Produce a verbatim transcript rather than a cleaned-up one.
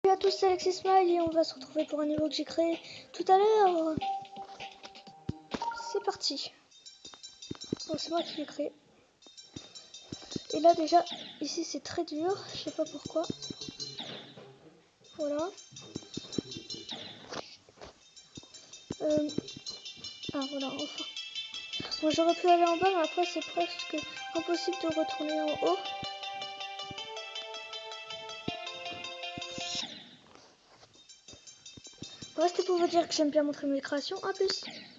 Salut à tous, c'est Alexis Smile et on va se retrouver pour un niveau que j'ai créé tout à l'heure. C'est parti. Donc c'est moi qui l'ai créé. Et là déjà, ici c'est très dur, je sais pas pourquoi. Voilà. Euh... Ah voilà, enfin. Bon, j'aurais pu aller en bas, mais après c'est presque impossible de retourner en haut. Bon, c'était pour vous dire que j'aime bien montrer mes créations. A plus.